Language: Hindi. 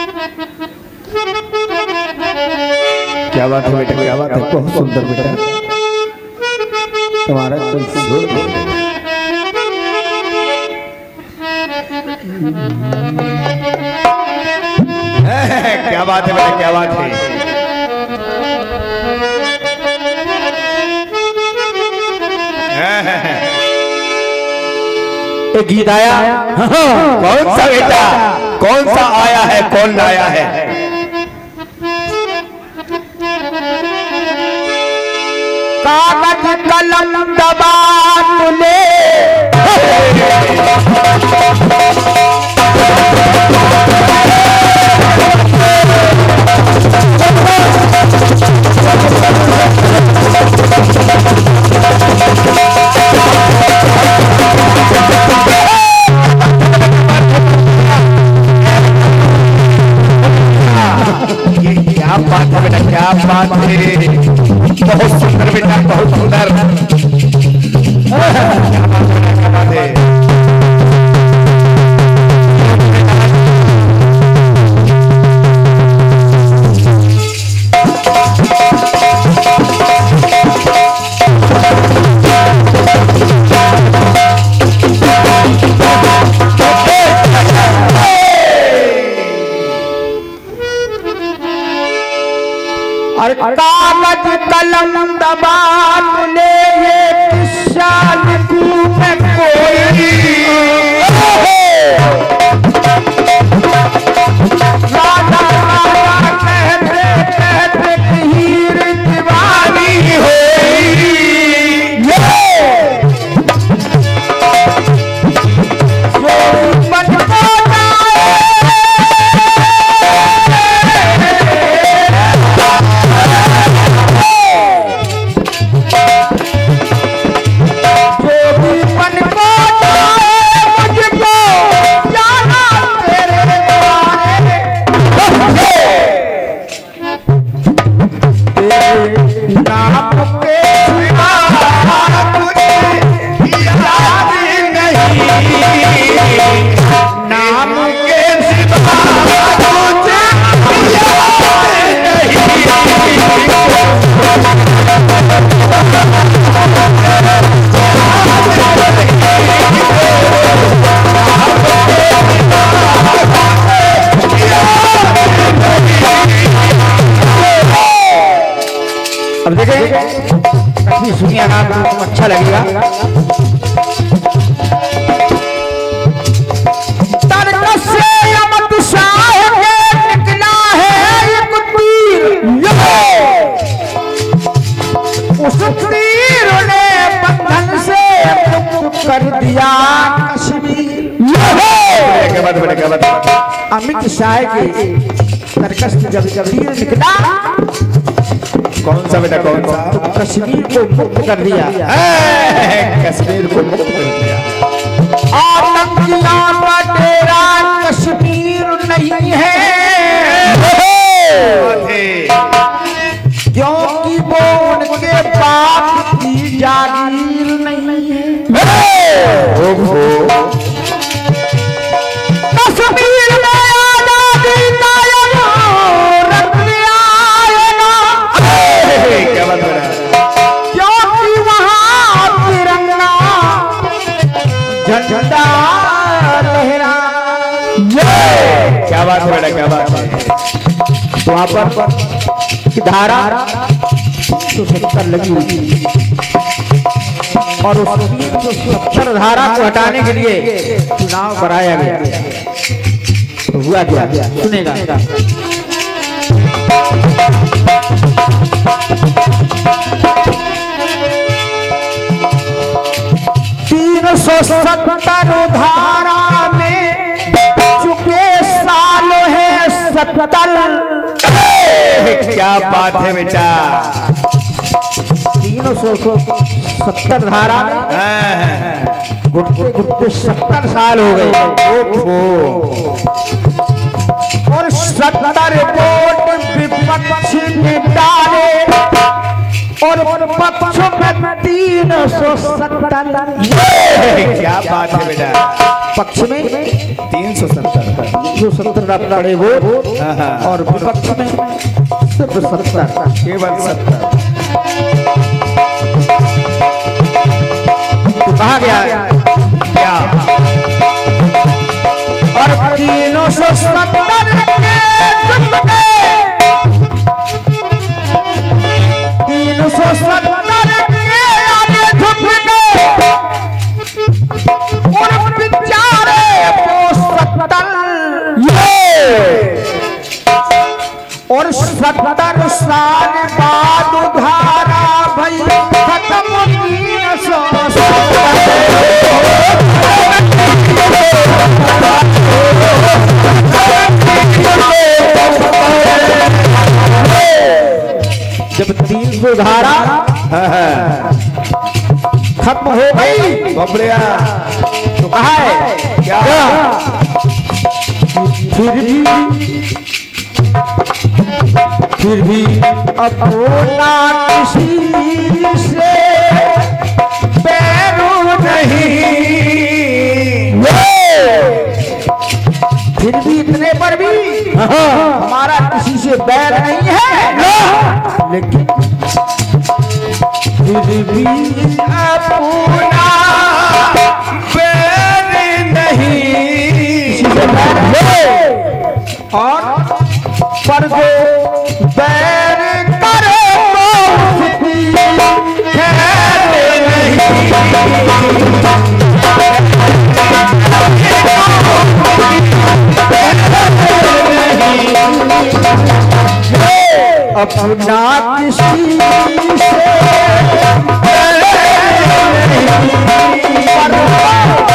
क्या बात है बेटा, क्या बात है, बहुत सुंदर बेटा तुम्हारा कोई जोड़ क्या बात है बेटा, क्या बात है। एक गीत आया, कौन सा बेटा, कौन सा आया है, कौन आया है। कागज कलम दबा तूने क्या बात है बेटा, क्या बात है, बहुत सुंदर बेटा, बहुत सुंदर। क्या बात है। कागज कलम दबा तूने ये किस्सा लिखूं मैं कोई, राजा राजा कहते कहते हीर दीवानी होई, सुनिए ना, आपको अच्छा लगेगा। तरकस से अमत शाह के निकला है एक तीर, उस तीर ने बंधन से मुक्त कर दिया कश्मीर। क्या बात है, क्या बात है। अमित शाह के तरकस से जब तीर निकला, कौन सा बेटा, कौन सा, तो कश्मीर को मुक्त कर दिया, कश्मीर को मुक्त कर दिया। आतंकियों का डेरा कश्मीर नहीं है, क्योंकि वो उनके बाप की जागीर नहीं है। कश्मीर में आजादी कायम रख लिया क्या बात है, क्योंकि वहां तिरंगा झंडा लहरा। क्या बात है बेटा, क्या बात है। वहां पर धारा 170 लगी हुई और उस 370 धारा को हटाने के लिए चुनाव कराया गया। तो हुआ क्या, सुनेगा। 370 धारा में चुके साल है 70। क्या बात है बेटा, 370 धारा में घुटते घुटते 70 साल हो गए। और 70 वोट विपक्ष ने डाले और और पक्ष में 370। क्या बात है बेटा, पक्ष में 370 लड़े वो और विपक्ष में सिर्फ 70, केवल 70। कहा गया क्या और 370 और 70 साल बाद उधारा भई खत्म 370। जब 300 धारा खत्म हो गई बबड़िया तो कहा है क्या फिर भी अपना किसी से पैरू नहीं, फिर भी इतने पर भी हमारा किसी से बैर नहीं है, लेकिन फिर भी अपना बैर नहीं किसी से बैर है और पर दो बैर करे अपना किसी से